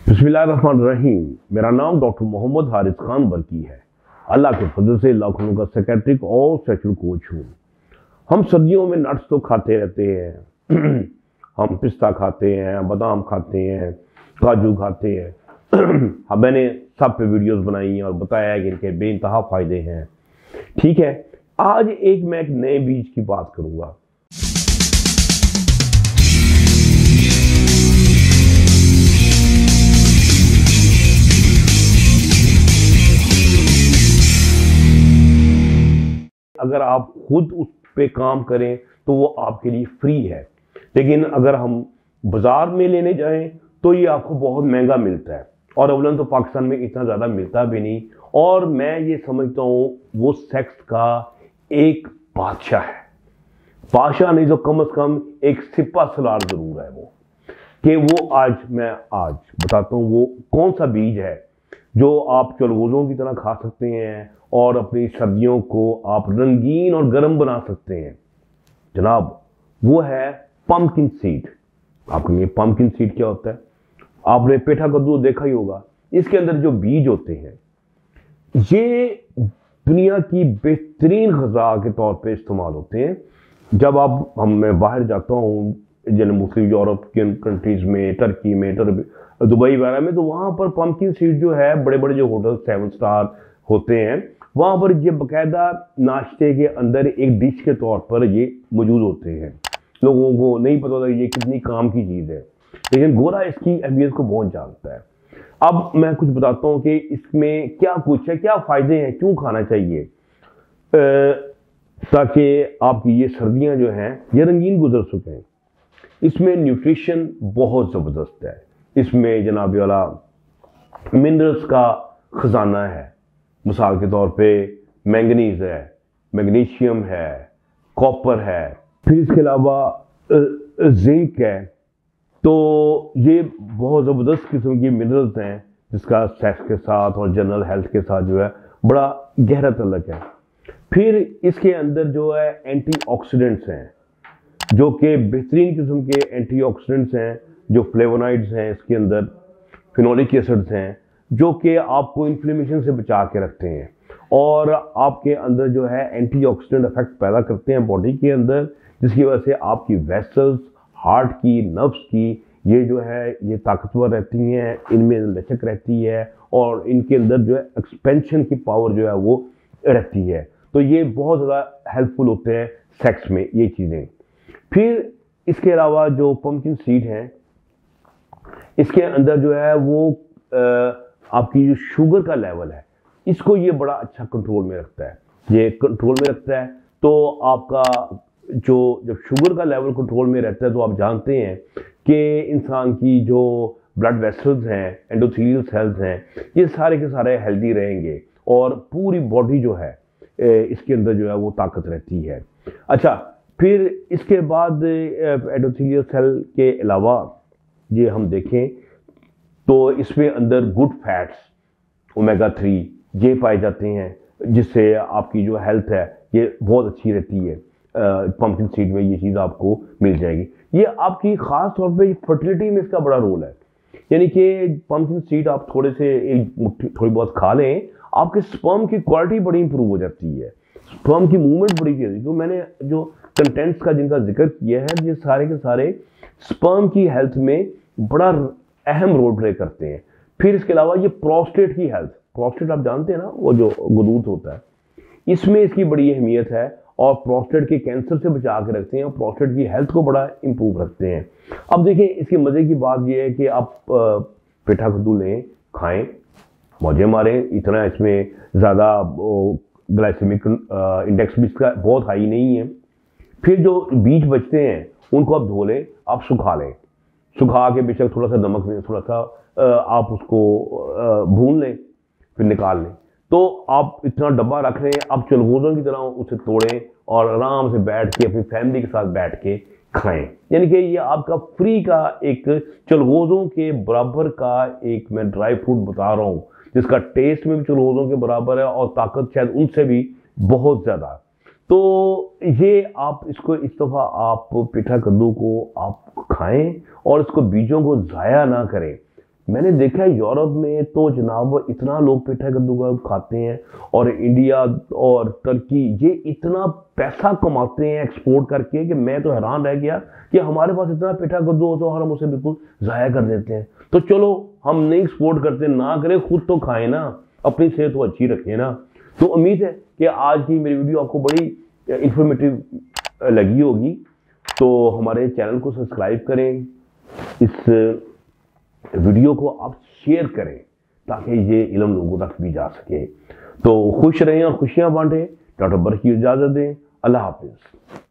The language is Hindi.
बिस्मिल्लाहिर्रहमानिर्रहीम। मेरा नाम डॉक्टर मोहम्मद हारिस खान बरकी है। अल्लाह के फजल से लाखों का साइकियाट्रिक और सेक्सुअल कोच हूँ। हम सर्दियों में नट्स तो खाते रहते हैं हम पिस्ता खाते हैं, बादाम खाते हैं, काजू खाते हैं मैंने सब पे वीडियोस बनाई हैं और बताया है कि इनके बेइंतहा फ़ायदे हैं। ठीक है, आज मैं एक नए बीज की बात करूँगा। अगर आप खुद उस पे काम करें तो वो आपके लिए फ्री है, लेकिन अगर हम बाजार में लेने जाएं तो ये आपको बहुत महंगा मिलता है और अवलन तो पाकिस्तान में इतना ज़्यादा मिलता भी नहीं। और मैं ये समझता हूँ वो सेक्स का एक बादशाह है। बादशाह नहीं तो कम से कम एक सिपा सलार ज़रूर है वो, कि वो मैं आज बताता हूँ वो कौन सा बीज है जो आप चलगोज़ों की तरह खा सकते हैं और अपनी सर्दियों को आप रंगीन और गर्म बना सकते हैं। जनाब, वो है पम्पकिन सीड। आपको ये पम्पकिन सीड क्या होता है? आपने पेठा कद्दू देखा ही होगा। इसके अंदर जो बीज होते हैं ये दुनिया की बेहतरीन ग़िज़ा के तौर पे इस्तेमाल होते हैं। जब मैं बाहर जाता हूँ जैसे मुस्लिम यूरोपियन कंट्रीज़ में, टर्की में, दुबई वगैरह में, तो वहाँ पर पम्पकिन सीड जो है बड़े बड़े जो होटल 7 स्टार होते हैं वहाँ पर ये बाकायदा नाश्ते के अंदर एक डिश के तौर पर ये मौजूद होते हैं। लोगों को नहीं पता होता ये कितनी काम की चीज़ है, लेकिन गोरा इसकी अहमियत को बहुत जानता है। अब मैं कुछ बताता हूँ कि इसमें क्या कुछ है, क्या फ़ायदे हैं, क्यों खाना चाहिए, ताकि आपकी ये सर्दियाँ जो हैं ये रंगीन गुजर सकें। इसमें न्यूट्रिशन बहुत ज़बरदस्त है। इसमें जनाब वाला मिनरल्स का ख़जाना है। मिसाल के तौर पे मैंगनीज है, मैग्नीशियम है, कॉपर है, फिर इसके अलावा जिंक है। तो ये बहुत ज़बरदस्त किस्म की मिनरल्स हैं जिसका सेक्स के साथ और जनरल हेल्थ के साथ जो है बड़ा गहरा तल्लुक़ है। फिर इसके अंदर जो है एंटीऑक्सीडेंट्स हैं, जो कि बेहतरीन किस्म के एंटीऑक्सीडेंट्स हैं, जो फ्लेवोनॉइड्स हैं, इसके अंदर फिनोलिक एसिड्स हैं, जो कि आपको इन्फ्लेमेशन से बचा के रखते हैं और आपके अंदर जो है एंटीऑक्सीडेंट इफेक्ट पैदा करते हैं बॉडी के अंदर, जिसकी वजह से आपकी वेसल्स, हार्ट की, नर्व्स की ये जो है ये ताकतवर रहती हैं, इनमें लचक रहती है और इनके अंदर जो है एक्सपेंशन की पावर जो है वो रहती है। तो ये बहुत ज़्यादा हेल्पफुल होते हैं सेक्स में ये चीज़ें। फिर इसके अलावा जो पम्पकिन सीड हैं इसके अंदर जो है वो आपकी जो शुगर का लेवल है इसको ये बड़ा अच्छा कंट्रोल में रखता है। ये कंट्रोल में रखता है तो आपका जब शुगर का लेवल कंट्रोल में रहता है तो आप जानते हैं कि इंसान की जो ब्लड वेसल्स हैं, एंडोथेलियल सेल्स हैं, ये सारे के सारे हेल्दी रहेंगे और पूरी बॉडी जो है इसके अंदर जो है वो ताकत रहती है। अच्छा, फिर इसके बाद एंडोथेलियल सेल के अलावा ये हम देखें तो इसमें अंदर गुड फैट्स, ओमेगा 3 ये पाए जाते हैं, जिससे आपकी जो हेल्थ है ये बहुत अच्छी रहती है। पम्पकिन सीड में ये चीज़ आपको मिल जाएगी। ये आपकी ख़ास तौर पे फर्टिलिटी में इसका बड़ा रोल है। यानी कि पम्पकिन सीड आप थोड़े से एक मुट्ठी थोड़ी बहुत खा लें, आपके स्पर्म की क्वालिटी बड़ी इंप्रूव हो जाती है, स्पर्म की मूवमेंट बड़ी तेज़। तो मैंने जो कंटेंट्स का जिनका जिक्र किया है ये सारे के सारे स्पर्म की हेल्थ में बड़ा अहम रोल प्ले करते हैं। फिर इसके अलावा ये प्रोस्टेट की हेल्थ, प्रोस्टेट आप जानते हैं ना, वो जो गुदूद होता है, इसमें इसकी बड़ी अहमियत है और प्रोस्टेट के कैंसर से बचा के रखते हैं और प्रोस्टेट की हेल्थ को बड़ा इंप्रूव रखते हैं। अब देखें, इसकी मज़े की बात यह है कि आप पेठा कद्दू लें, खाएं, मौजे मारें। इतना इसमें ज़्यादा ग्लाइसेमिक इंडेक्स भी इसका बहुत हाई नहीं है। फिर जो बीज बचते हैं उनको आप धो लें, आप सुखा लें, सुखा के बेशक थोड़ा सा नमक में थोड़ा सा आप उसको भून लें, फिर निकाल लें। तो आप इतना डब्बा रख रहे हैं, आप चलगोज़ों की तरह उसे तोड़ें और आराम से बैठ के अपनी फैमिली के साथ बैठ के खाएं। यानी कि ये आपका फ्री का एक चलगोज़ों के बराबर का एक मैं ड्राई फ्रूट बता रहा हूँ, जिसका टेस्ट में भी चलगोज़ों के बराबर है और ताकत शायद उनसे भी बहुत ज़्यादा। तो ये आप इसको इस दफ़ा आप पेठा कद्दू को आप खाएं और इसको बीजों को ज़ाया ना करें। मैंने देखा है यूरोप में तो जनाब इतना लोग पेठा कद्दू का खाते हैं, और इंडिया और तुर्की ये इतना पैसा कमाते हैं एक्सपोर्ट करके कि मैं तो हैरान रह गया कि हमारे पास इतना पेठा कद्दू हो तो हम उसे बिल्कुल ज़ाया कर देते हैं। तो चलो हम नहीं एक्सपोर्ट करते, ना करें, खुद तो खाएं ना, अपनी सेहत तो अच्छी रखें ना। तो उम्मीद है कि आज की मेरी वीडियो आपको बड़ी इंफॉर्मेटिव लगी होगी। तो हमारे चैनल को सब्सक्राइब करें, इस वीडियो को आप शेयर करें ताकि ये इल्म लोगों तक भी जा सके। तो खुश रहें और खुशियां बांटें। डॉक्टर बर्की इजाजत दें। अल्लाह हाफिज।